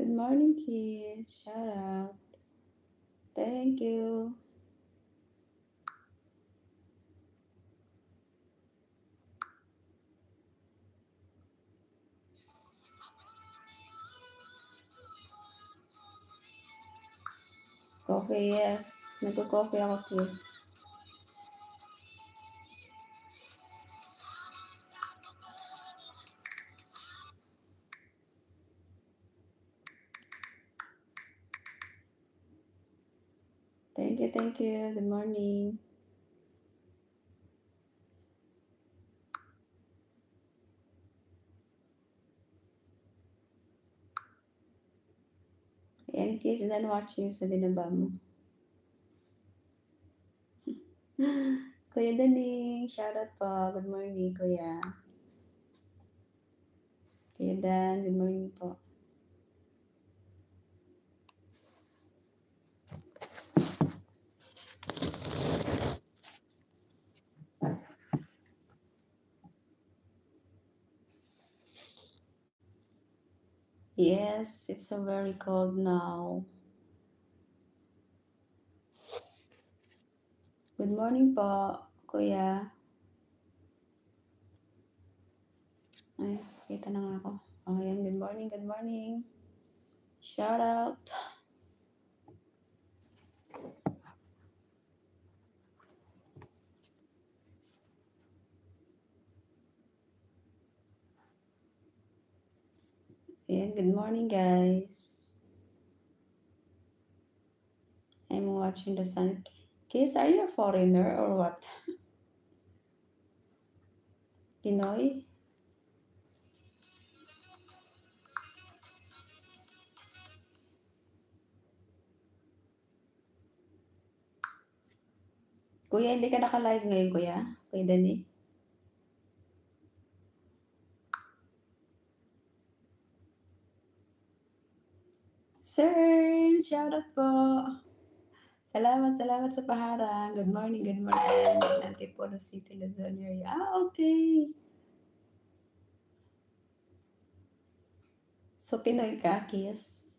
Good morning, kids. Shout out. Thank you. Coffee, yes. Nagko-coffee ako, kids. Thank you, thank you. Good morning. In case you're not watching sa binaba mo. Kuya Daning, shout out po. Good morning, Kuya. Kuya Dan, good morning po. Yes, it's so very cold now. Good morning po, Kuya. Ay, kita na nga ako. Okay, good morning, good morning. Shout out. Ayan, good morning, guys. I'm watching the sun. Kiss, are you a foreigner or what? Pinoy? Kuya, hindi ka naka-live ngayon, kuya? Kuya Dani? Sir, shout out po. Salamat sa paharang. Good morning, good morning. Antipolo City, Luzon area. Okay. So, Pinoy ka, Kiss?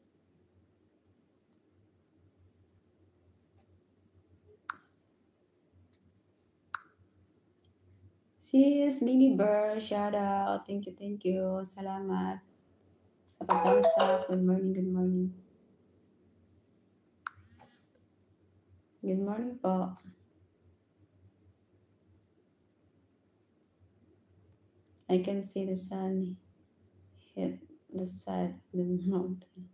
Sis, Mimi Burr, shout out. Thank you, thank you. Salamat sa pagdamsak. Good morning, good morning. Good morning po. I can see the sun hit the side of the mountain.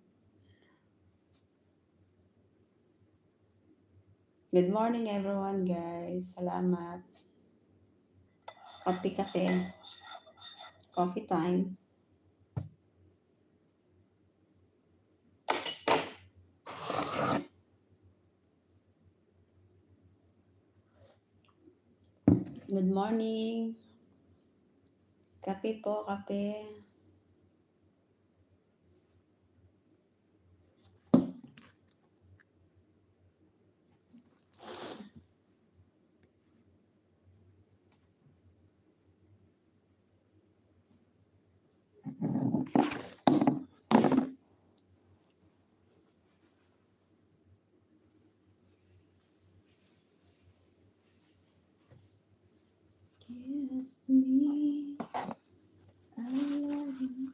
Good morning, everyone, guys. Salamat. Kape-kape. Coffee time. Good morning. Kape po, kape. Kiss me. I love you.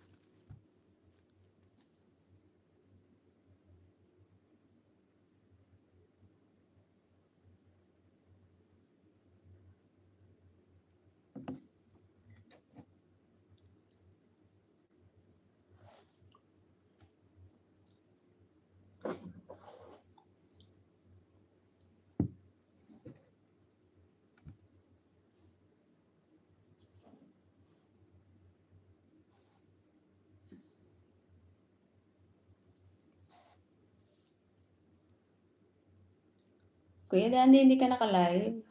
Kuya Dandy, hindi ka naka-live?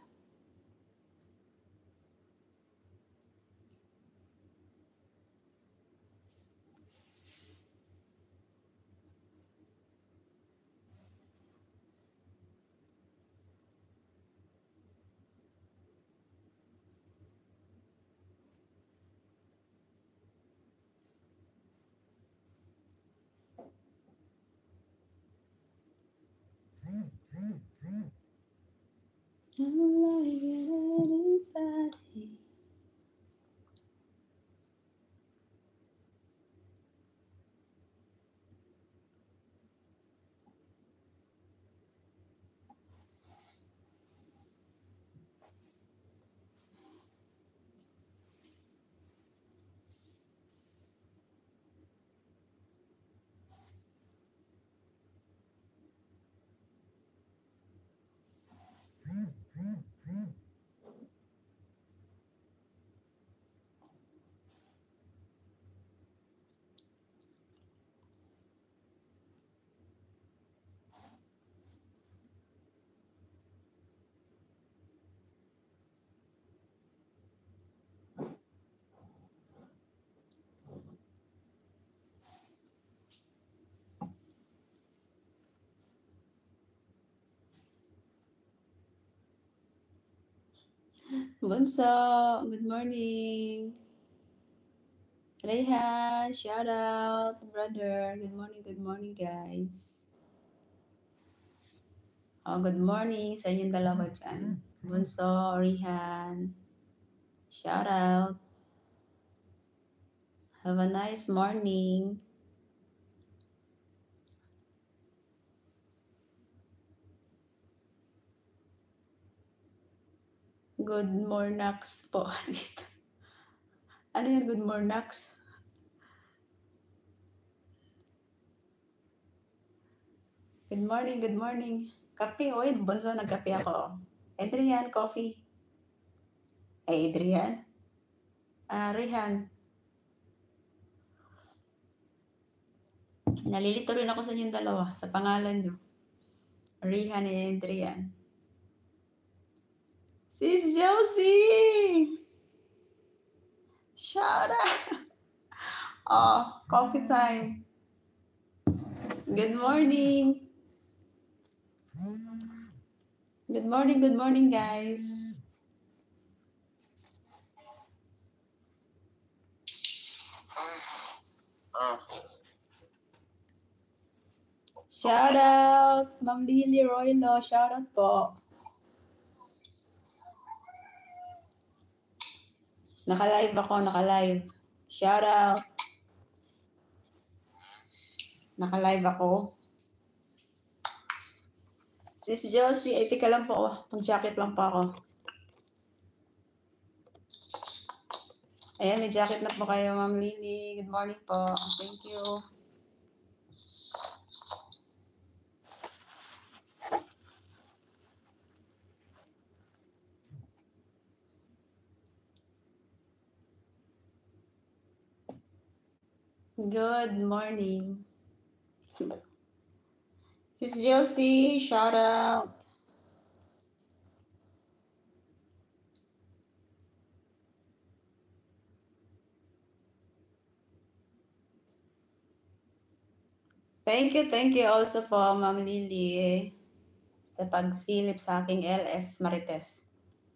Bunso, good morning. Rayhan, shout out, brother. Good morning, guys. Oh, good morning sa inyong dalawa dyan. Bunso, Rihan, shout out. Have a nice morning. Good mornings po. Ano yan, good mornings? Good morning, good morning. Kape, oy, bunso, nagkape ako. Adrian, coffee. Ay, Adrian. Rihan. Nalilito rin ako sa inyong dalawa, sa pangalan nyo. Rihan and Adrian. Sis Josie! Shout out! Oh, coffee time. Good morning. Good morning, guys. Shout out, Ma'am Lily Roylo. Shout out po. Naka-live ako, naka-live. Shout out. Naka-live ako. Sis Josie, ay tika lang po. Pang-jacket lang po ako. Ayan, may jacket na po kayo, Ma'am Lily. Good morning po. Thank you. Good morning. Sis Josie, shout out. Thank you also po, Ma'am Lily, sa pagsilip sa aking LS Marites.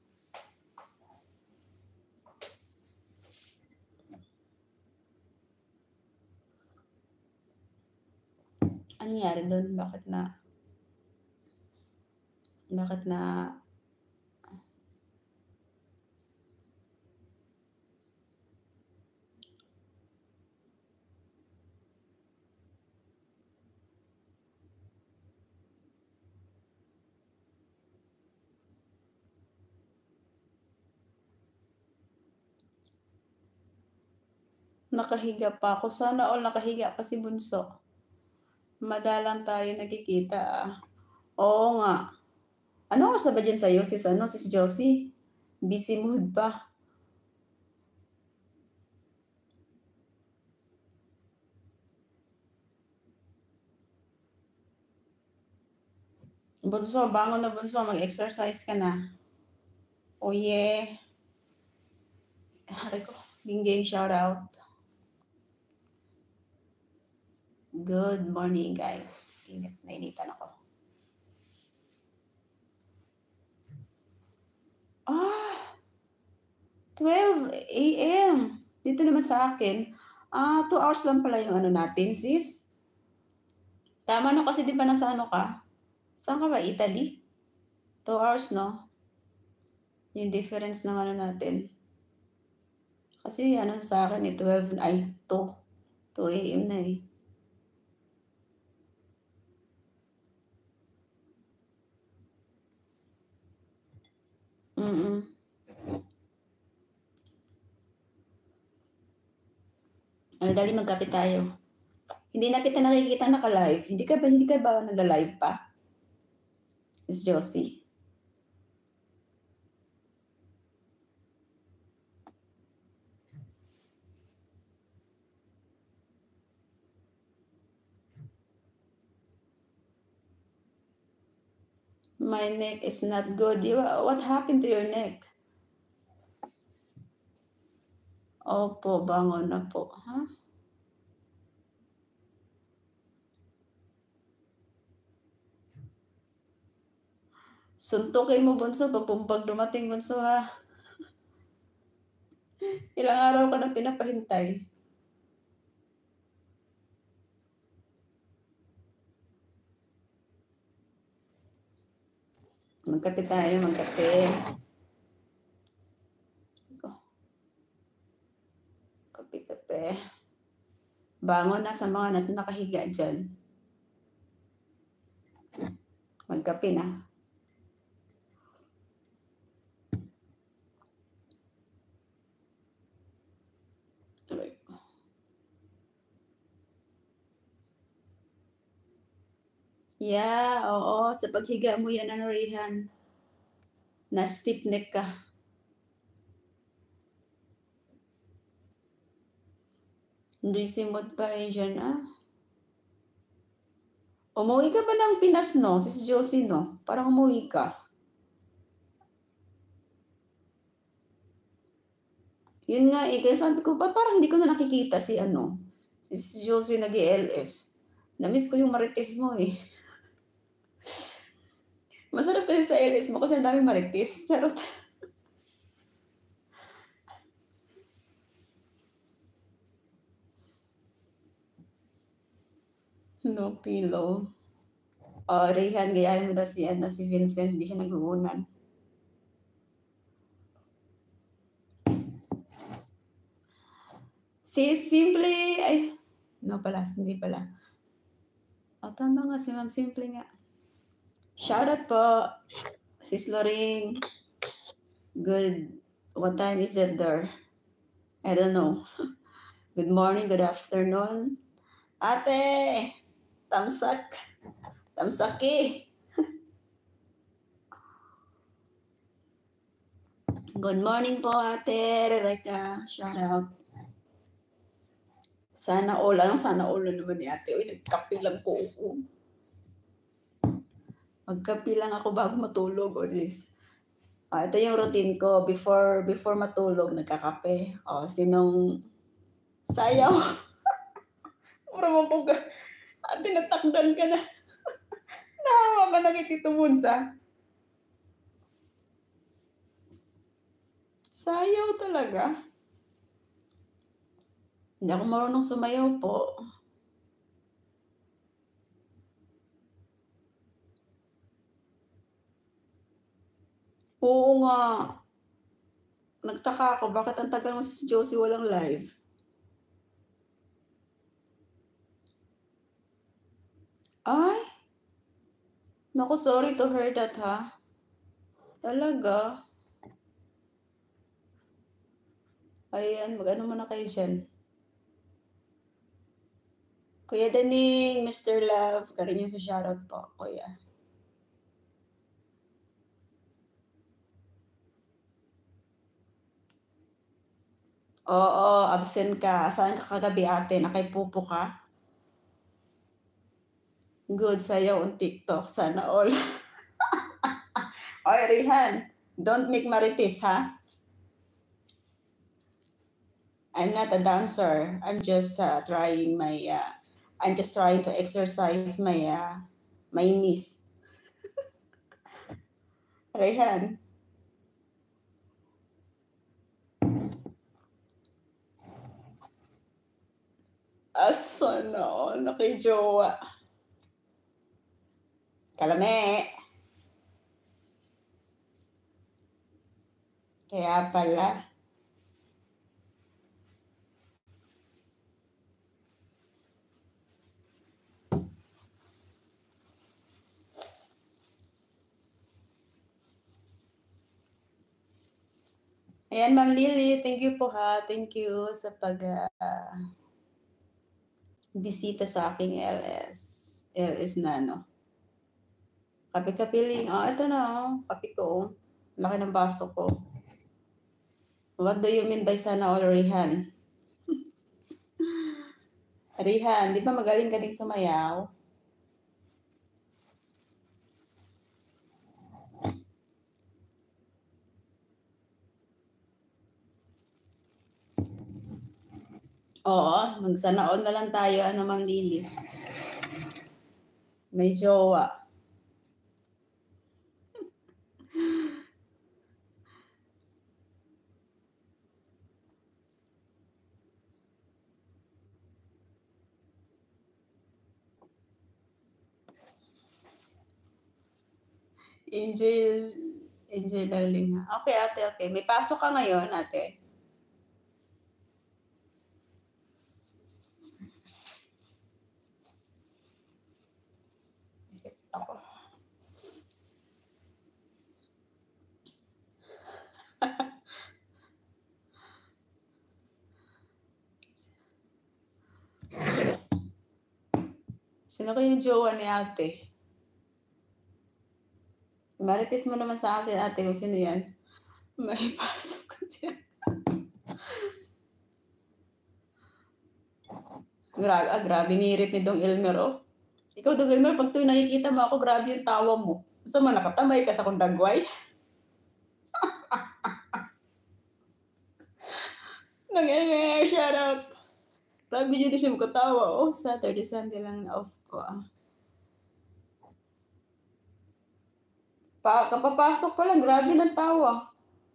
Ano nangyari doon? Bakit na nakahiga pa ako? Sana all nakahiga pa si Bunso. Madalang tayo nagkikita. Oo nga. Ano oras na ba dyan sa'yo, sis Josie? Busy mood pa. Bunso, bangon na Bunso. Mag-exercise ka na. Oh yeah. Hari ko. Ging shout out. Good morning, guys. Nainitan ako. 12 a.m. Dito naman sa akin. 2 hours lang pala yung ano natin, sis. Tama no kasi di ba nasa ano ka? Saan ka ba? Italy? 2 hours, no? Yung difference ng ano natin. Kasi ano sa akin eh, 12, ay 2 AM na eh. Mm. Ay, dali magkape tayo. Hindi na kita nakikita naka-live. Hindi ka ba nagla-live pa? Miss Josie. My neck is not good. What happened to your neck? Opo, bangon na po. Ha? Suntukin mo, bunso, pag dumating, bunso, ha? Ilang araw ka na pinapahintay. Magkape tayo, magkape. Kape-kape. Bangon na sa mga nakahiga dyan. Magkape na. Yeah, oo. Sa paghiga mo yan, ano, Rihan? Na stiff neck ka. Hindi simod pa rin dyan, ah. Umuwi ka ba ng Pinas, no? Si Josie, no? Parang umuwi ka. Yun nga eh, kaya sabi ko, parang hindi ko na nakikita si ano, si Josie nag-ELS. Namiss ko yung marites mo eh. Masarap kasi sa ELS mo kasi ang dami marites. Charot. No pillow. Oh, Rayhan, gayahin mo daw si Vincent, hindi siya nag-uunan. Si Simple, ay, no pala, hindi pala. Tama nga, si Ma'am Simple nga. Shoutout po, Sis Loring. Good, what time is it there? I don't know. Good morning, good afternoon. Ate, tamsak, tamsaki. Good morning po, Ate Rebecca. Shoutout. Sana all, anong sana all na naman ni Ate? Uy, nagkape lang ko. Magkape lang ako bago matulog. O, ito yung routine ko. Before matulog, nagkakape. O, sinong sayaw? Mura mo po ka. Ate, natakdan ka na. Nahawa ba na kay Tito Munsa? Sayaw talaga. Hindi ako marunong sumayaw po. Oo nga. Nagtaka ako, bakit ang tagal mo si Josie walang live? Ay! Naku, sorry to hear that, ha? Talaga? Ayan, mag-ano muna kayo dyan. Kuya Daning, Mr. Love, karin yung sa shoutout po, kuya. Oo, absent ka. Saan ka kagabi, ate? Nakaipupo ka? Good, sayaw on TikTok. Sana all. Oy, Rihan, don't make marites, ha? I'm not a dancer. I'm just trying to exercise my knees. Rihan. Sana all, nakijowa. Kalame. Kaya pala. Ayan, Ma'am Lily, thank you po ha. Thank you sa bisita sa aking LS. LS na, no? Kape-kapiling. Oh, ito na, oh. Kape ko. Laki ng baso ko. What do you mean by sana all, Rihan? Rihan, di ba magaling ka din sumayaw? Oo, magsana all na lang tayo, ano, Ma'am Lily. May jowa. Enjoy darling ha. Okay, ate, okay. May pasok ka ngayon, ate. Ako. Sino ko yung jowa ni ate? Marites mo naman sa akin, ate, kung sino yan. May pasok ka dyan. Grabe, ngirit ni Dong Elmer, oh. Ikaw, Dong Elmer, pag tuwing nakikita mo ako, grabe yung tawa mo. Gusto mo, nakatamay ka sa kundagway? Dong Elmer, shut up! Grabe yun siya magkatawa, oh. Saturday, Sunday lang na off ko, ah. Kapapasok pa lang, grabe ng tawa.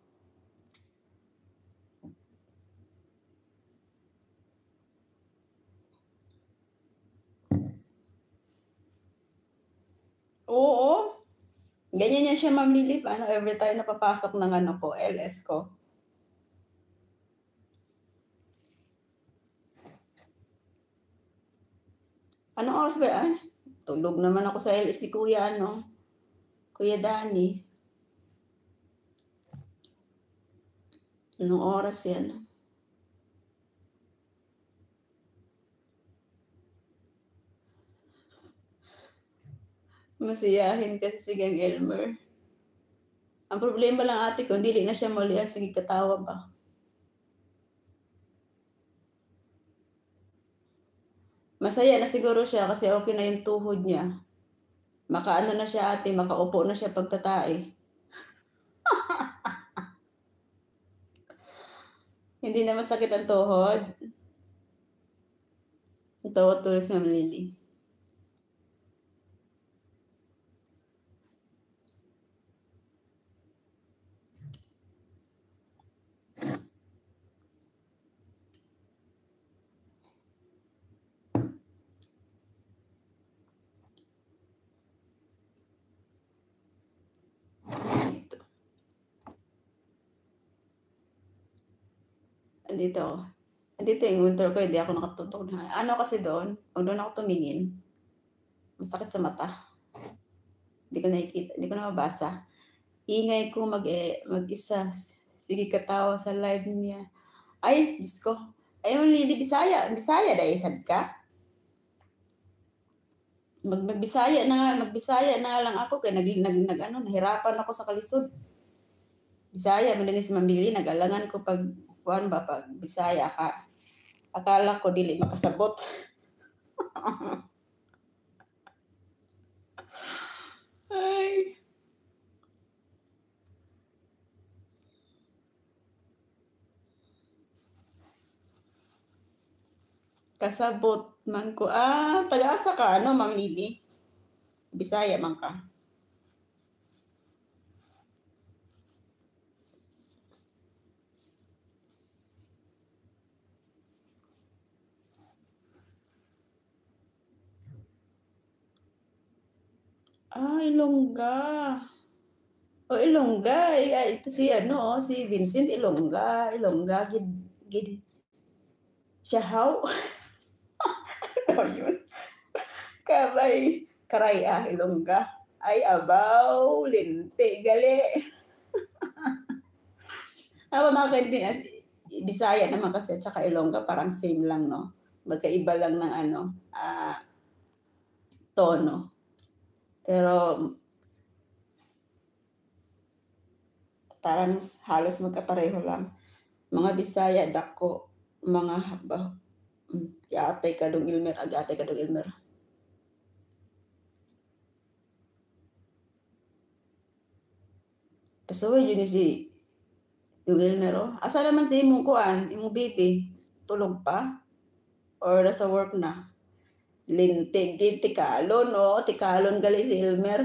Oo. Ganyan yan siya, Ma'am Lily. Ano, every time napapasok ng ano ko, LS ko. Anong oras ba? Ay, tulog naman ako sa LS ni Kuya, ano? Kuya Danny. Anong oras yan? Masiyahin kasi si Gang Elmer. Ang problema lang ate ko, hindi na siya muli. Sige, katawa ba? Masaya na siguro siya kasi okay na yung tuhod niya. Makaano na siya ate, makaupo na siya pagtatae. Hindi na masakit ang tuhod. Ito, tulis Ma'am Lily. Andito yung winter ko, hindi ako nakatutok na. Ano kasi doon, pag doon ako tumingin, masakit sa mata. Hindi ko nakikita, hindi ko na mabasa. Ingay ko mag-isa. Sige, katawa sa live niya. Ay, Diyos ko. Ay, Lili, Bisaya dahil sad ka. Magbisaya na lang ako kaya nahirapan ako sa kalisod. Bisaya, madaling si Mambili, nag-alangan ko pag Bisaya ka. Akala ko dili makasabot. Ay. Kasabot man ko. Taga-asa ka, ano, Ma'am Lily? Bisaya man ka. Ilongga. Ilongga, ito si ano, si Vincent Ilongga gid gid siyahaw. Ano yun? Karay Ilongga. Ay abaw, linti gali. Ako nakakaintindihan, Bisaya naman kasi at saka Ilongga parang same lang, no? Magkaiba lang ng ano, tono. Pero parang halos magkapareho lang. Mga Bisaya, dako, mga yatay kadong Ilmer. Pasuloy yun si Dong Ilmer, oh. Asa naman si imong kuan, imong baby? Tulog pa? Or nasa work na? Lintig, tikalon, oh. Tikalon gali si Ilmer.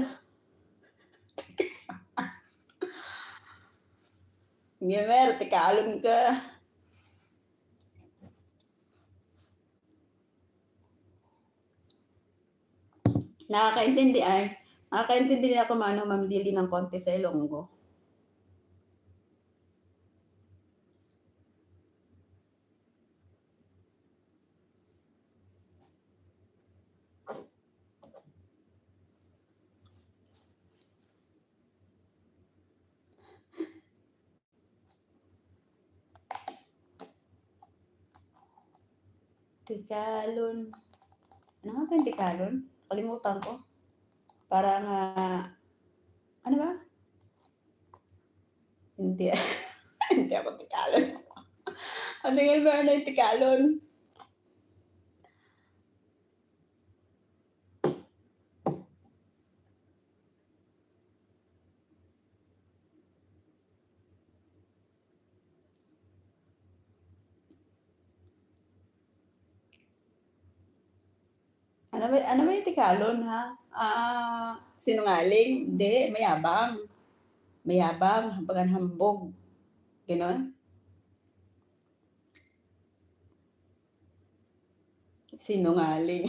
Ilmer, tikalon ka. Nakakaintindi ako Ma'am Dili ng konti sa Ilonggo. Tikalon. Ano nga ba yung tikalon? Kalimutan ko. Parang, ano ba? Hindi. Hindi ako tikalon. Ano nga ba yung tikalon? Ano ba yung tikalon, ha? Sinungaling? Hindi, mayabang. Mayabang, bagan hambog. Ganon? Sinungaling.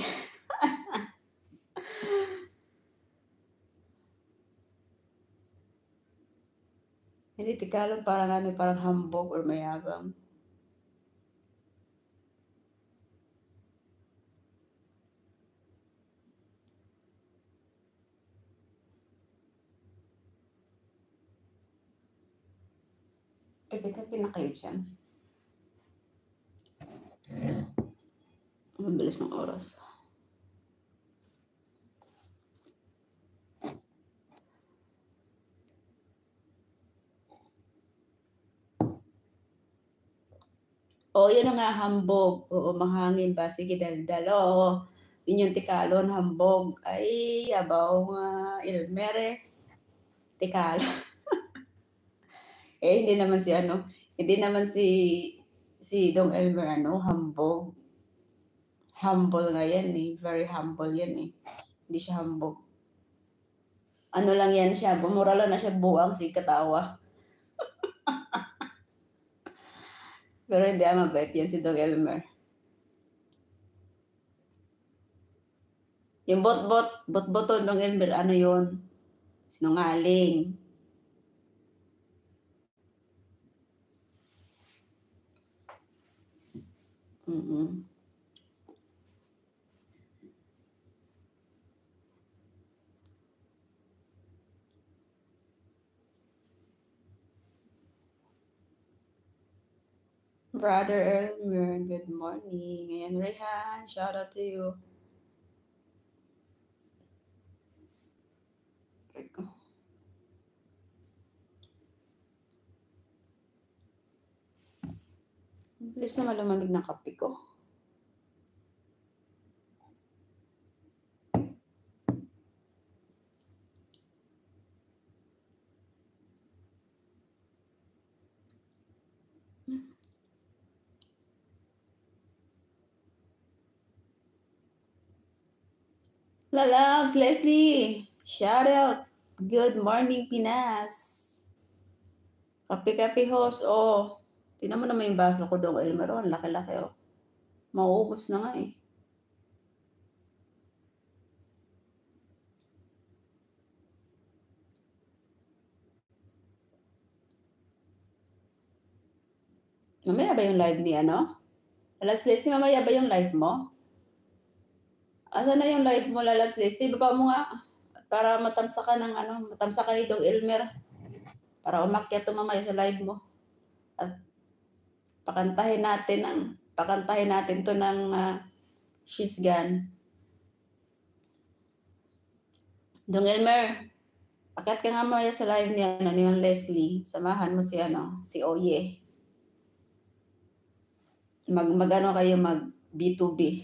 Hindi, tikalon parang hambog or mayabang. Ba't pinakayo dyan? Ang bilis ng oras. Yun nga, hambog. Oo, mahangin ba? Sige, daldal. Oo, yun yung tikalon, hambog. Ay, abaw nga, Ilmer, tikalon. Hindi naman si Dong Elmer, hambog. Humble nga yan eh. Very humble yan eh. Hindi siya hambog. Ano lang yan siya, bumura lang na siya buang si katawa. Pero hindi, mabait yan si Dong Elmer. Yung bot-boton Dong Elmer, ano yun? Sinungaling. Brother Elmer, good morning. Ayan, Rehan, shout out to you. Bilis na malamamig ng kape ko. Lalabs, Leslie, shout out. Good morning, Pinas. Kape-kape host, tingnan mo naman yung baso ko doon, Elmer, ang laki-laki, mauubos na nga eh. Mamaya ba yung live ni ano? Lalabs Leslie, mamaya ba yung live mo? Asan na yung live mo, Lalabs Leslie? Baba mo nga. Para matamsa ka ng ano, matamsa ka ni Dong Elmer. Para umakyat to mamaya sa live mo. At pakantahin natin to ng She's Gone. Dong Elmer, pakat ka nga mamaya sa live ni ano, ni Leslie. Samahan mo si ano, si Oye. Mag-ano kayo, mag B2B.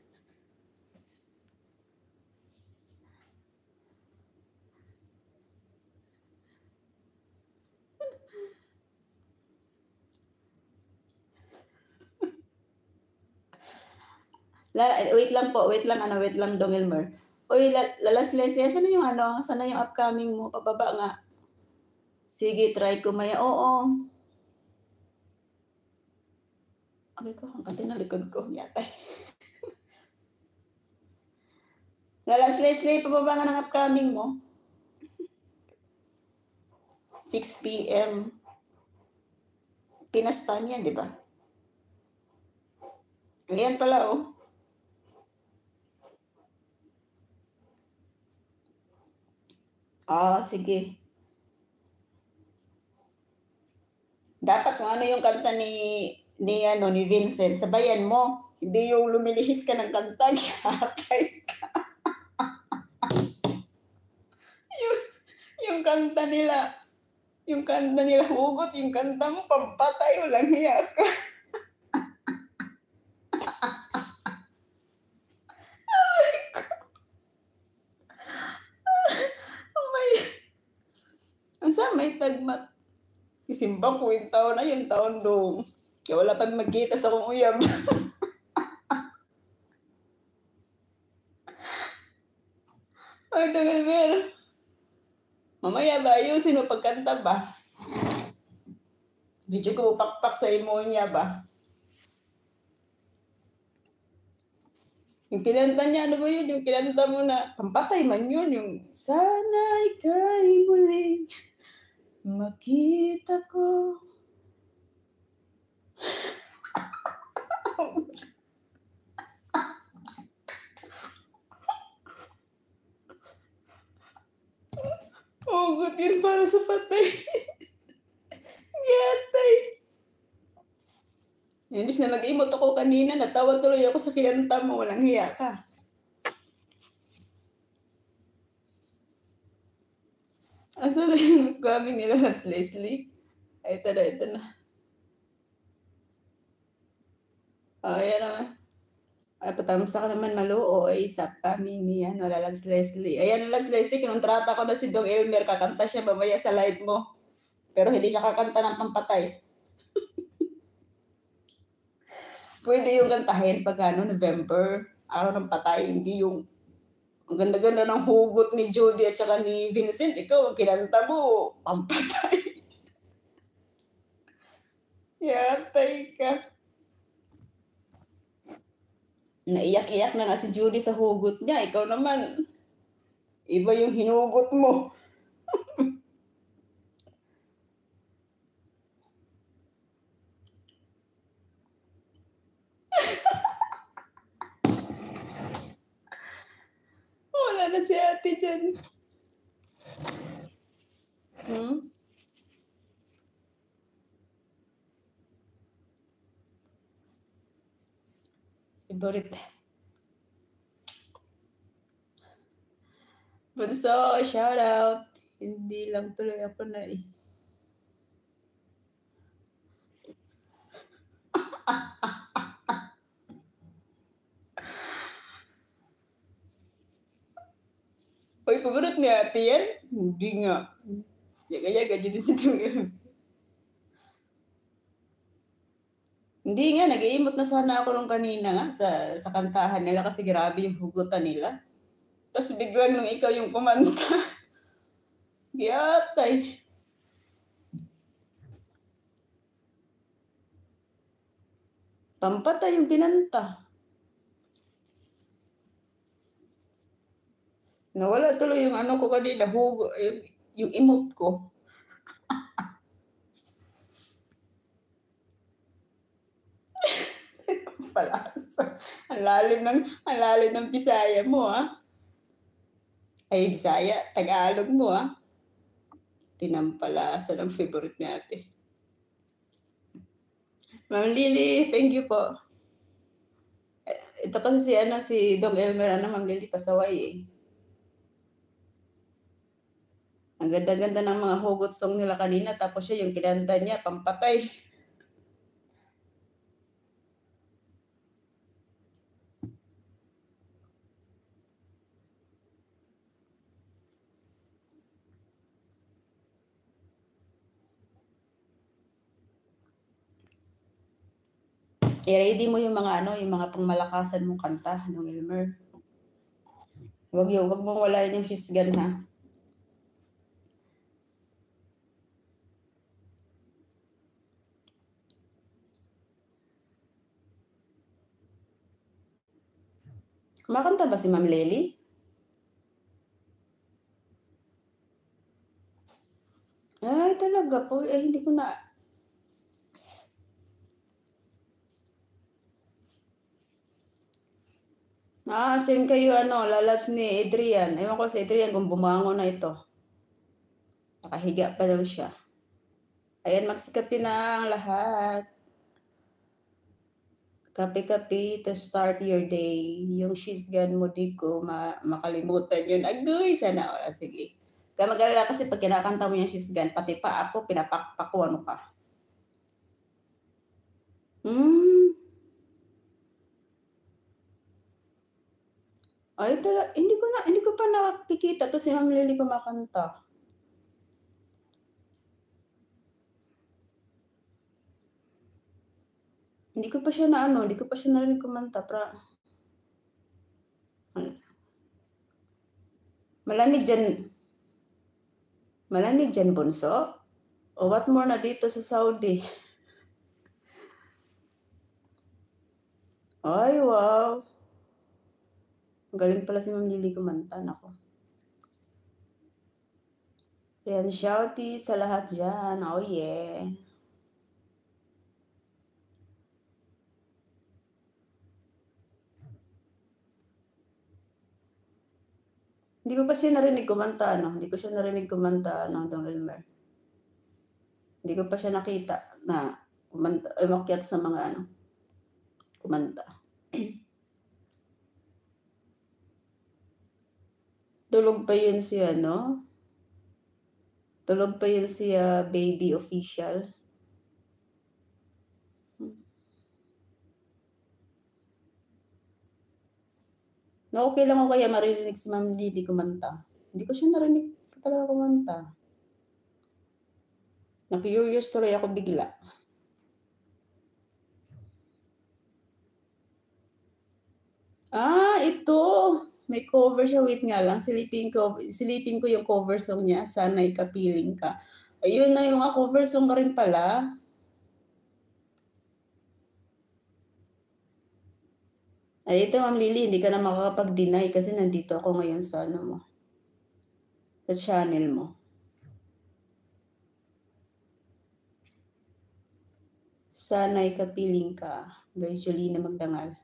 Wait lang Dong Elmer. Uy, Lalas Leslie, saan na yung ano? Saan na yung upcoming mo? Pababa nga. Sige, try ko maya. Oo. Okay ko, ang kati na likod ko. Yata. Lalas Leslie, pababa nga ng upcoming mo. 6 p.m. Pinas time yan, di ba? Ayan pala, oh. Sige. Dapat kung ano yung kanta ni Vincent, sabayan mo. Hindi yung lumilihis ka ng kanta, gatay ka. yung kanta nila hugot, yung kanta mo pampatay, walang hiya ka. May tagmat. Isimbang ko yung taon na yung taon dong. Kaya wala pa magkita sa kong uyab. Ay, tagal mer. Mamaya ba, ayusin mo pagkanta ba? Video ko pakpak sa imo niya ba? Yung kinanta niya, ano ba yun? Yung kinanta mo na, pampatay man yun. Yung, sana ika'y muling makita ko. Hugot yun para sa patay. Gatay. Imbis na nag-imot ako kanina, natawa tuloy ako sa kinanta mo. Walang hiya ka. Asa na yung coming nila, Mas Leslie? Ay, ito na. Ayan na. Ay, patamsa ka naman maluo. Ay, sa coming ni Lalabs Leslie. Ayan, Lalabs Leslie, kinontrata ko na si Dong Elmer. Kakanta siya mamaya sa live mo. Pero hindi siya kakanta ng pampatay. Pwede yung kantahin pag November, araw ng patay, hindi yung ang ganda-ganda ng hugot ni Judy at saka ni Vincent. Ikaw, ang kinanta mo, pampatay. Yatay ka. Naiyak-iyak na nga si Judy sa hugot niya. Ikaw naman, iba yung hinugot mo. Wala na si ate dyan. Favorite. Bunso, shout out. Hindi lang tuloy ako na eh. Uy, paborito ni ate yan? Hindi nga. Yaga-yaga dyan si Tungil. Hindi nga, nag-iimot na sana ako nung kanina nga sa kantahan nila kasi grabe yung hugutan nila. Tapos biglang nung ikaw yung kumanta. Giyatay. Pampatay yung kinanta. Nawala tuloy yung ano ko kanina, yung emote ko. Tinampalasa. Ang lalim ng Bisaya mo, Ay, Bisaya, Tagalog mo, Tinampalasa ng favorite ni ate. Ma'am Lily, thank you po. Ito kasi si Dong Elmer, Ma'am Lily, pasaway eh. Ang ganda-ganda ng mga hugot song nila kanina, tapos siya yung kinanta niya, pampatay. I-ready mo yung mga yung mga pangmalakasan mong kanta, Dong Elmer. Wag mong walain yung shisgan, ha. Kumakanta ba si Ma'am Lely? Ay, talaga po. Hindi ko na... Same kayo, lalabs ni Adrian. Ewan ko si Adrian kung bumangon na ito. Nakahiga pa daw siya. Ayan, magsikapi na ang lahat. Kape-kape to start your day. Yung shisgan mo, di ko makalimutan yun. Agoy, sana. Sige. Kaya mag-alala kasi pag kinakanta mo yung shisgan, pati pa ako, pinapakpak ko, ano ka. Ay, hindi ko pa nakikita to si Ma'am Lily kumakanta. Hindi ko pa siya narinig kumanta. Malamig dyan, bunso? O what more na dito sa Saudi? Ay, wow. Galing pala si Ma'am Lily kumanta. Nako. Yan, shouty sa lahat dyan. Oh, yeah. Hindi ko kasi narinig kumanta, Hindi ko siya narinig kumanta, Dong Elmer. Hindi ko pa siya nakita na kumanta, umakyat sa mga, kumanta. Tulog pa yun si, Tulog pa yun si Baby Official. Na okay lang ako kaya maririnig si Ma'am Lily kumanta. Hindi ko siya narinig talaga kumanta. Na-curious tuloy ako bigla. Ito! May cover siya. Wait nga lang. Silipin ko yung cover song niya. Sana'y kapiling ka. Ayun na yung mga cover song ka rin pala. Ay, ito Ma'am Lily, hindi ka na makakapag-deny kasi nandito ako ngayon sa mo. Sa channel mo. Sana'y kapiling ka. By Jolina Magdangal.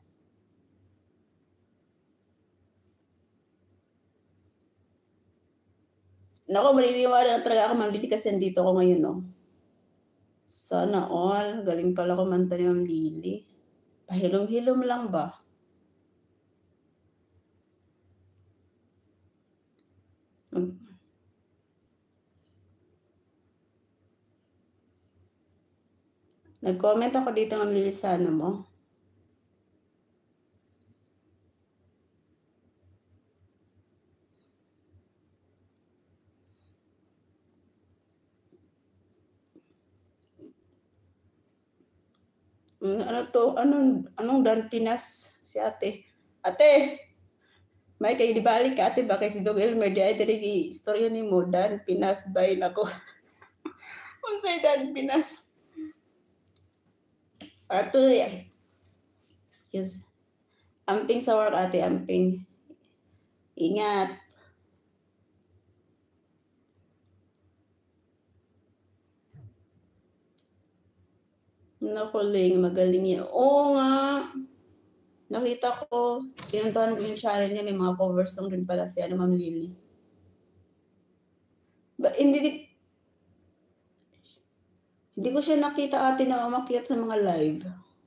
Nako, maniniwala na talaga ako, Ma'am Lily, kasi nandito ako ngayon, Sana all. Galing pala kumanta ni Ma'am Lily. Pahilom-hilom lang ba? Nag-comment ako dito, Ma'am Lily, sa mo. Ano to? Anong Dan Pinas si ate? Ate! May kayo di balik ka ate ba kay si Dong Elmer di ay dali istorya ni mo Dan Pinas bay nako. Unsay Dan Pinas? Ato yan. Excuse. Amping sa work ate, amping. Ingat. Nakuling, magaling yan. Oo nga. Nakita ko, pinuntahan ko yung channel niya, may mga cover song rin pala si Ma'am Lily. Hindi ko siya nakita ate na umakyat sa mga live.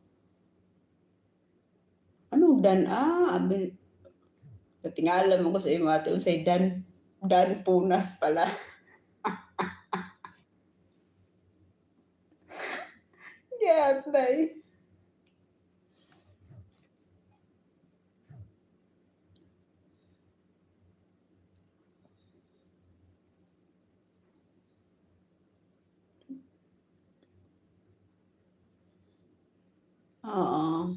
Anong Dan? Natingala mo ko sa iyo ate, usay Dan Punas pala. Gatay. Oo.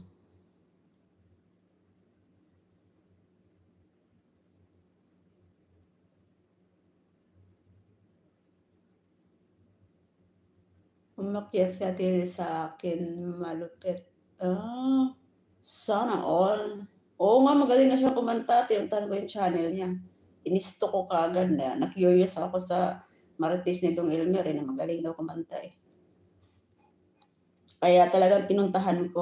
Umakyat si ate sa akin, malupit. Sana all. Oo nga, magaling na siya kumanta. Pinuntahan ko yung channel niya. Inisto ko kaagad na-curious ako sa Marites ni Dong Elmer na magaling daw kumanta eh. Kaya talagang pinuntahan ko.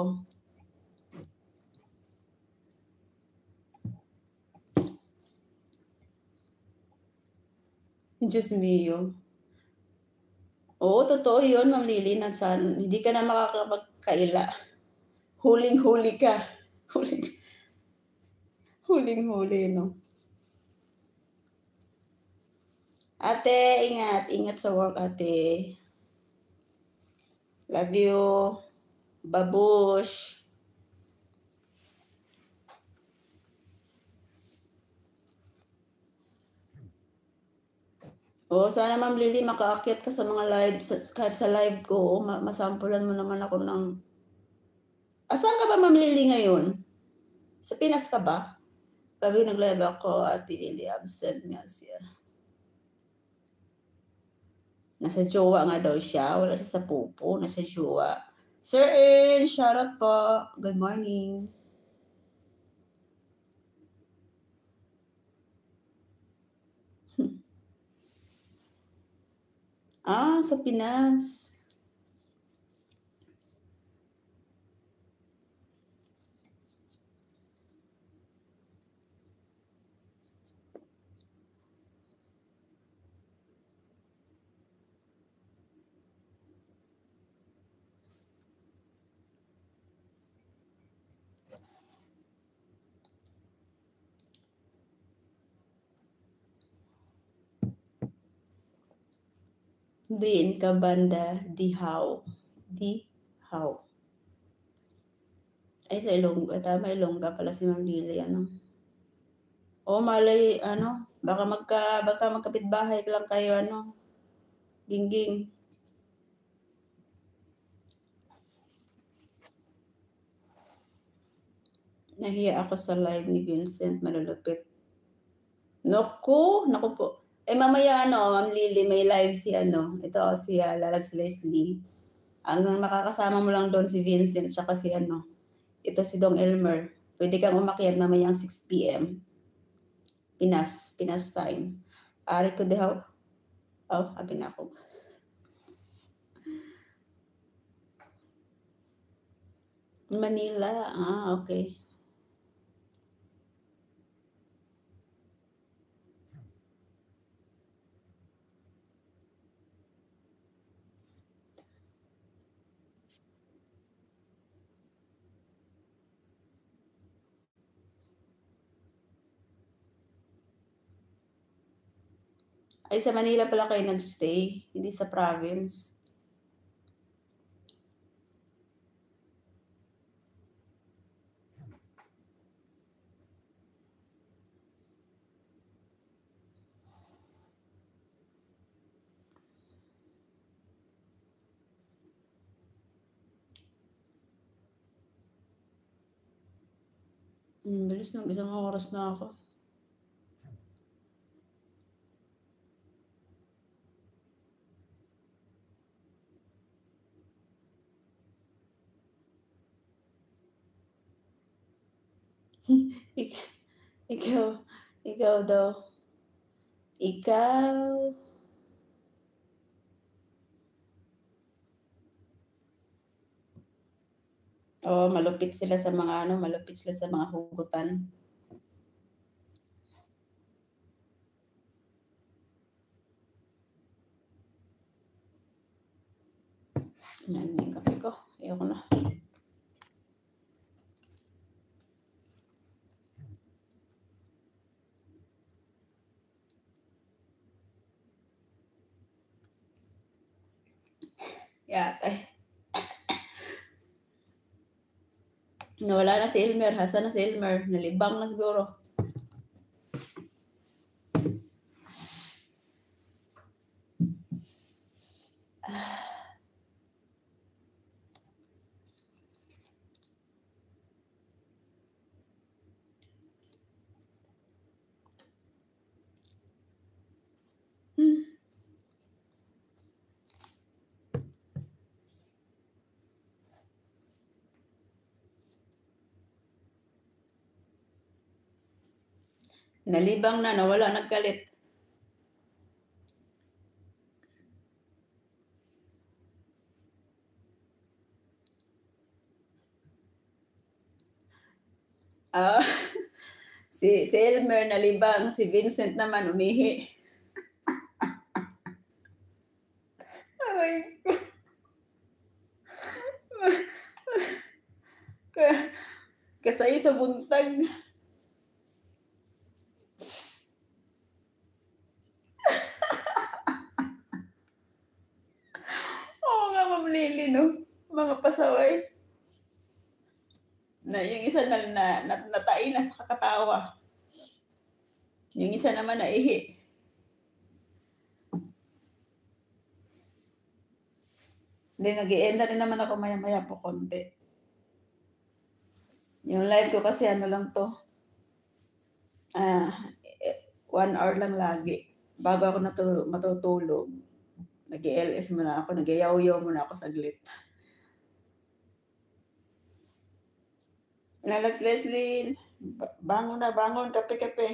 Diyos mio. Oo, totoo yun, Ma'am Lily. Hindi ka na makakapagkaila. Huling-huli ka. Huling-huli, no? Ate, ingat. Ingat sa work, ate. Love you. Babush. Sana Ma'am Lily makaakyat ka sa mga live, kahit sa live ko, masampulan mo naman ako ng... Asan ka ba Ma'am Lily ngayon? Sa Pinas ka ba? Gabi nag-live ako at Lily absent nga siya. Nasa jowa nga daw siya, wala siya sa pupo, nasa jowa. Sir Earl, shout out po. Good morning. Sa Pinas. Diin ka banda, Dihaw. Dihaw. Ay, sa Ilongga. Tama, Ilongga pala si Ma'am Lily, malay, baka magkapit-bahay lang kayo, Gingging. Nahiya ako sa live ni Vincent, malulupit. Naku po. Mamaya, Ma'am Lily, may live si, ito, si Lalag si Leslie. Ang makakasama mo lang doon si Vincent, tsaka si, ito si Dong Elmer. Pwede kang umakyat mamayang 6 p.m. Pinas time. Ari ko dehaw. Abi na ako. Manila. Okay. Ay, sa Manila pala kayo nagstay, hindi sa province. Bilis na, isang oras na ako. Ikaw daw. Ikaw. Oo, malupit sila sa mga ano, malupit sila sa mga hugutan. Yan yung kape ko. Ayoko na. Yatay. Nawala na si Elmer. Hasan na si Elmer. Nalibang na siguro. Nalibang na. Nawala. Nagkalit. Ah, si Elmer nalibang. Si Vincent naman umihi. Aray ko. Kasay sa buntag. Oo nga, Ma'am Lily, no? Mga pasaway. Na yung isa natai na sa kakatawa. Yung isa naman naihi. Hindi, mag-i-end na rin naman ako maya-maya po konti. Yung live ko kasi ano lang to. 1 hour lang lagi. Bago ako matutulog, nag-LS muna ako, nag-yaw-yaw muna ako saglit. Lalas Leslie, bangon na, bangon, kape-kape.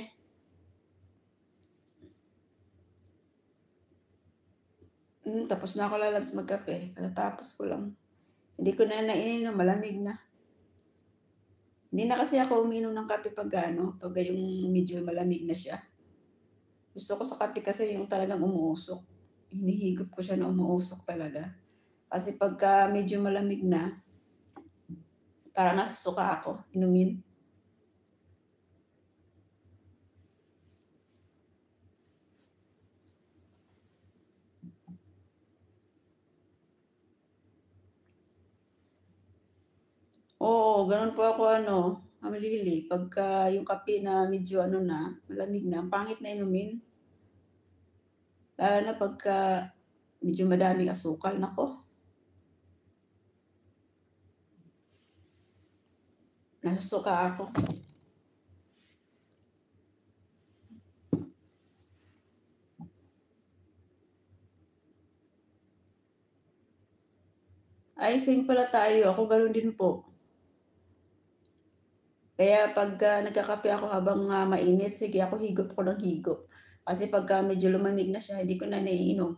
Tapos na ako lalabas magkape. Katapos ko lang. Hindi ko na nainom, malamig na. Hindi na kasi ako uminom ng kape pag yung medyo malamig na siya. Gusto ko sa kape kasi yung talagang umuusok. Hinihigop ko siya na umuusok talaga. Kasi pagka medyo malamig na, parang nasusuka ako, inumin. Oo, ganun po ako Ma'am Lily. Pagka yung kape na medyo malamig na, ang pangit na inumin. Lalo na pagka medyo madaming asukal, nako. Nasusuka ako. Ay, same pala tayo. Ako ganun din po. Kaya pagka nagkakape ako habang mainit, sige ako higop ko ng higop. Kasi pagka medyo lumamig na siya, hindi ko na naiinom.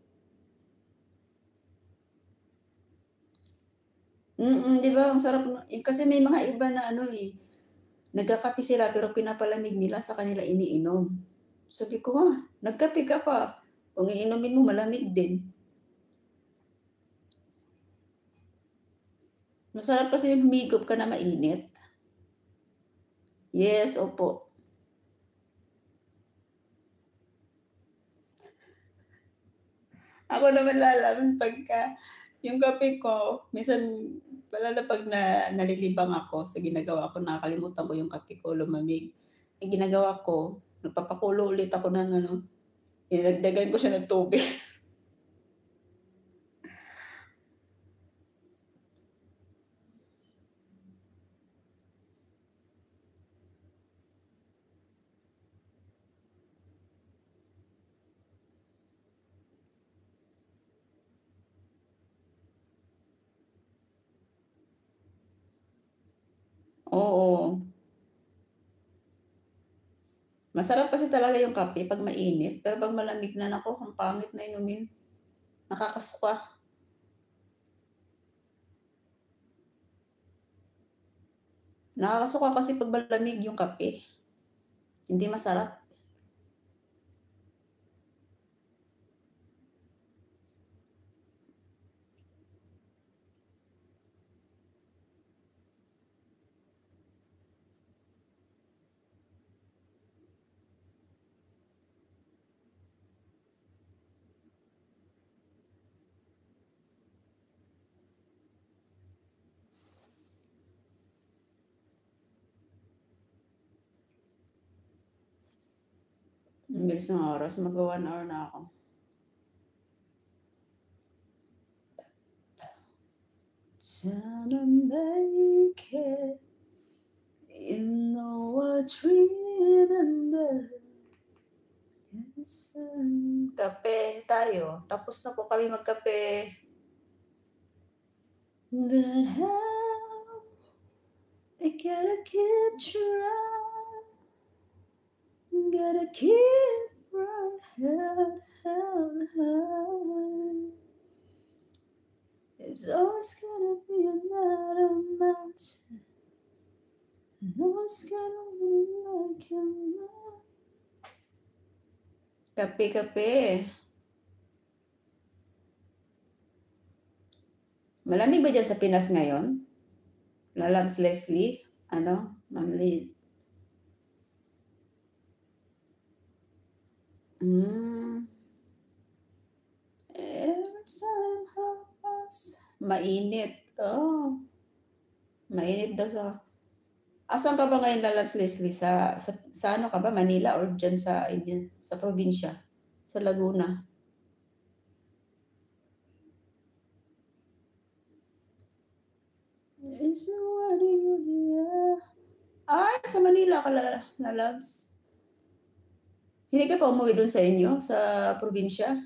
Di ba? Ang sarap. Kasi may mga iba na nagkakape sila pero pinapalamig nila sa kanila iniinom. Sabi ko nagkape ka pa. Kung iinumin mo, malamig din. Masarap kasi yung humigop ka na mainit. Yes, opo. Ako naman lalaban pagka yung kape ko, minsan pala na pag nalilibang ako sa ginagawa ko, nakakalimutan ko yung kape ko, lumamig. Ang ginagawa ko, nagpapakulo ulit ako ng dinagdagan ko siya ng tubig. Oo. Masarap kasi talaga yung kape 'pag mainit, pero 'pag malamig na, naku, ang pangit na inumin. Nakakasuka. Nakakasuka kasi 'pag malamig yung kape, hindi masarap. Ang bilis ng oras, magwa-1 hour na ako. Tryna make it, you know I dream and kape tayo, tapos na po kami magkape. But how I gotta keep trying, gotta keep right held high. It's always gonna be another mountain, and always gonna be like a mountain. Kape. Malamig ba diyan sa Pinas ngayon? Lalabs Leslie? Ano, Ma'am Lee? Every time I pass, mainit. Oh, mainit daw sa... Asan ka ba ngayon, Lalabs Leslie? Sa ano ka ba? Manila or diyan sa probinsya? Sa Laguna? Is what you hear? Ay, sa Manila ka, Lalabs. Hindi ka pa umuwi doon sa inyo, sa probinsya?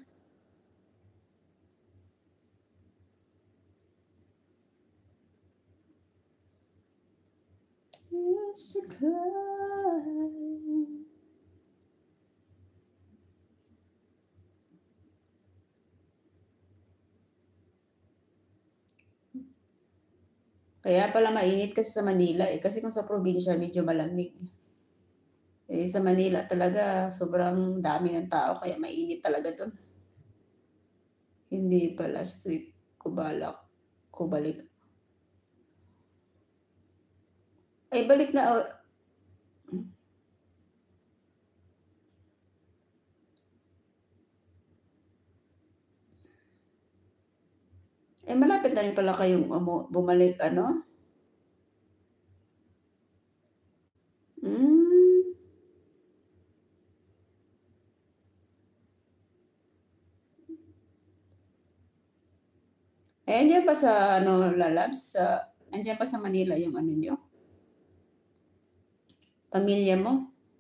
It's a climb. Kaya pala mainit kasi sa Manila eh, kasi kung sa probinsya medyo malamig. Eh, sa Manila talaga sobrang dami ng tao kaya mainit talaga do'n. Hindi pa last week ko balik. Ay balik na malapit na rin pala kayong bumalik ano? Hmm. Andiyan pa sa ano, Lalabs, andiyan pa sa Manila yung ano niyo? Pamilya mo?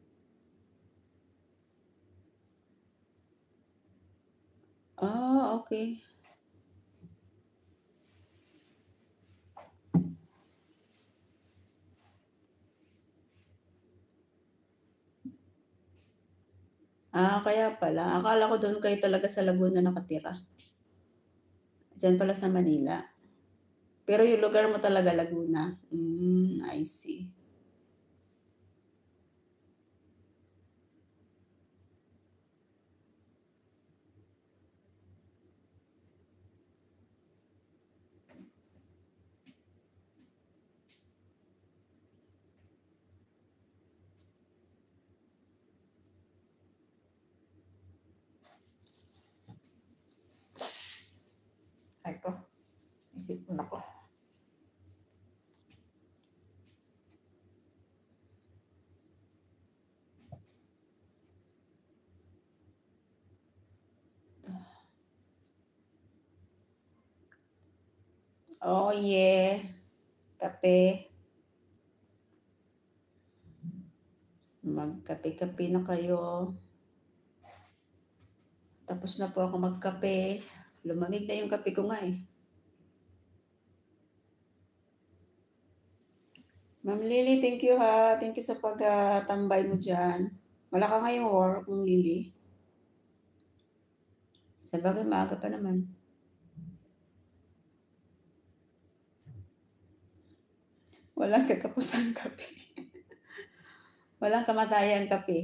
Okey. Kaya pala. Akala ko do'n kayo talaga sa Laguna nakatira. Diyan pala sa Manila. Pero yung lugar mo talaga Laguna? I see. Ay ko, isipon ako. Oh, yeah. Kape. Magkape-kape na kayo. Tapos na po ako magkape. Lumamig na yung kape ko nga eh. Ma'am Lily, thank you ha. Thank you sa tambay mo dyan. Wala ka ngayong work, Ma'am Lily. Sabagay, maaga pa naman. Walang kakapusang kape. Walang kamatayang kape.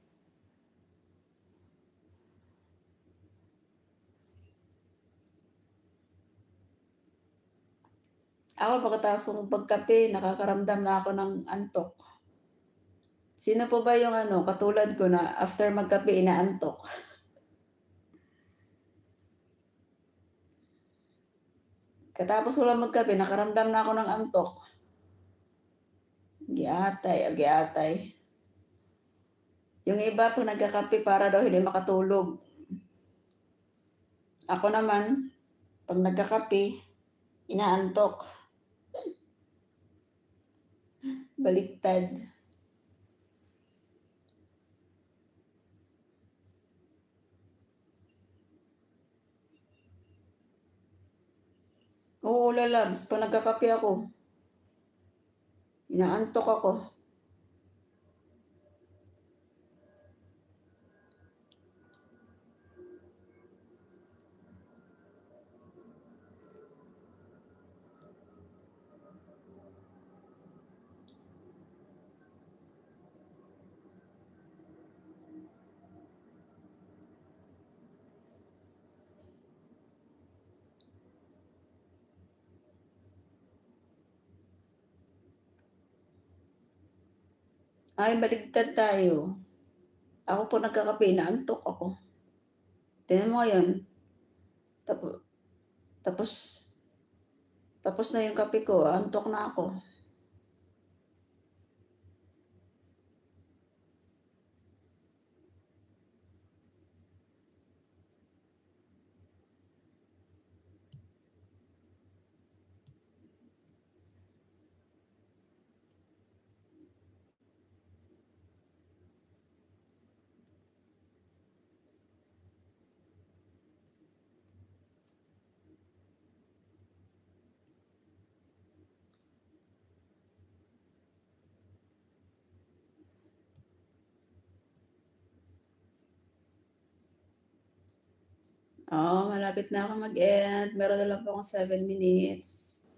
Ako pagkatapos kong pagkape, nakakaramdam na ako ng antok. Sino po ba yung katulad ko na after magkape inaantok? Katapos ko lang magkape, nakaramdam na ako ng antok. Giatay. Yung iba po nagkakape para daw hindi makatulog. Ako naman, pag nagkakape, inaantok. Baliktad. Oo, lalabs. Pag nagkakape ako, inaantok ako. Ay, baligtad tayo. Ako po nagkakape, inaantok ako. Tingnan mo ngayon. Tapos, tapos, tapos na yung kape ko, antok na ako. Oo, malapit na ako mag-end. Meron na lang po akong 7 minutes.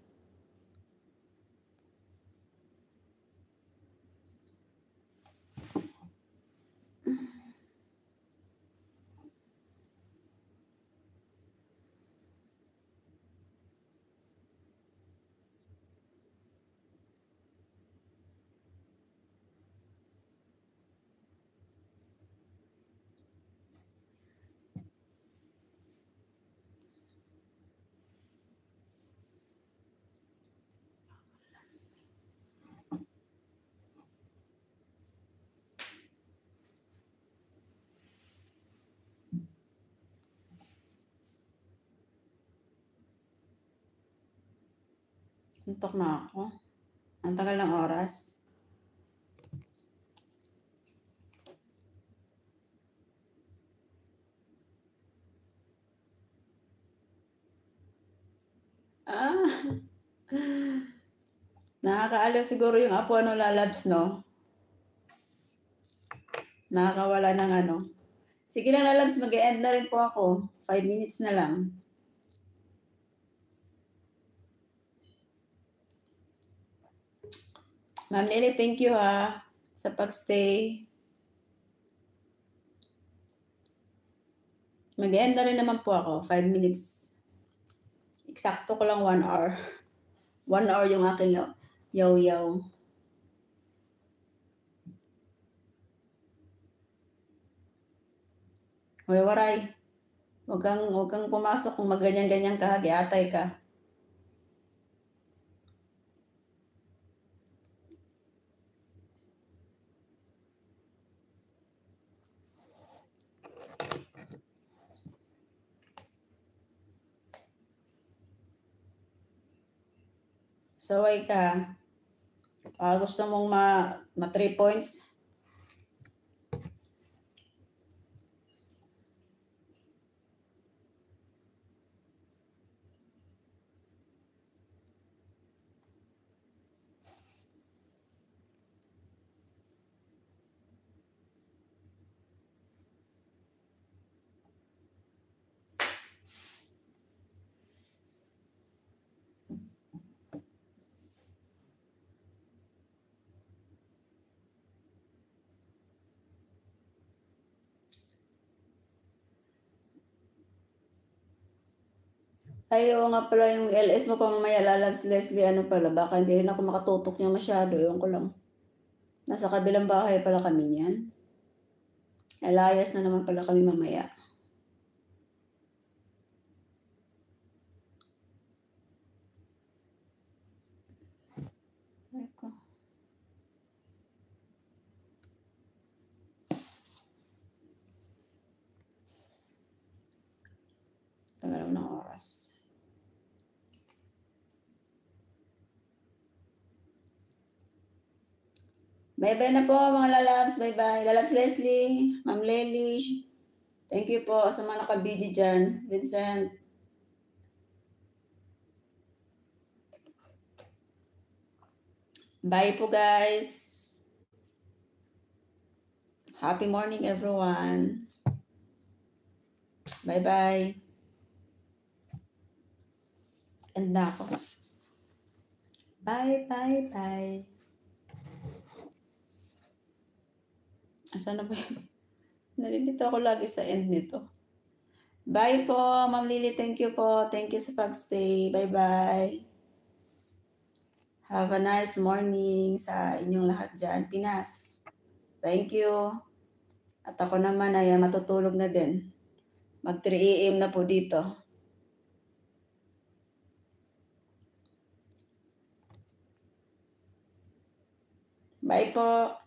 Antok na ako. Ang tagal ng oras. Ah, nakakaaliw siguro yung apo lalabs, no? Nakakawala ng Sige lang lalabs, mag-e-end na rin po ako. 5 minutes na lang. Ma'am Lily, thank you sa pagstay. Mag-e-end na rin naman po ako. 5 minutes. Eksakto ko lang 1 hour. 1 hour yung aking yaw-yaw. Hoy, waray. Huwag kang pumasok kung magganyan-ganyan ka, giatay ka. Saway ka. Gusto mong ma 3 points? Ay, oo nga pala yung LS mo pa mamaya lalabs Leslie ano pala, baka hindi rin ako makatutok niyan masyado, ewan ko lang. Nasa kabilang bahay pala kami niyan. Lalayas na naman pala kami mamaya. Ay ko. Tagal naman ng oras. Bye-bye na po mga lalabs. Bye-bye. Lalabs Leslie, Ma'am Lely. Thank you po sa mga nakabidyo dyan. Vincent. Bye po guys. Happy morning everyone. Bye-bye. End na ako. Bye, bye, bye. Asan na ba yun? Nalilito ako lagi sa end nito. Bye po, Ma'am Lily. Thank you po. Thank you sa pagstay. Bye-bye. Have a nice morning sa inyong lahat dyan. Pinas. Thank you. At ako naman ay matutulog na din. Mag 3 AM na po dito. Bye po.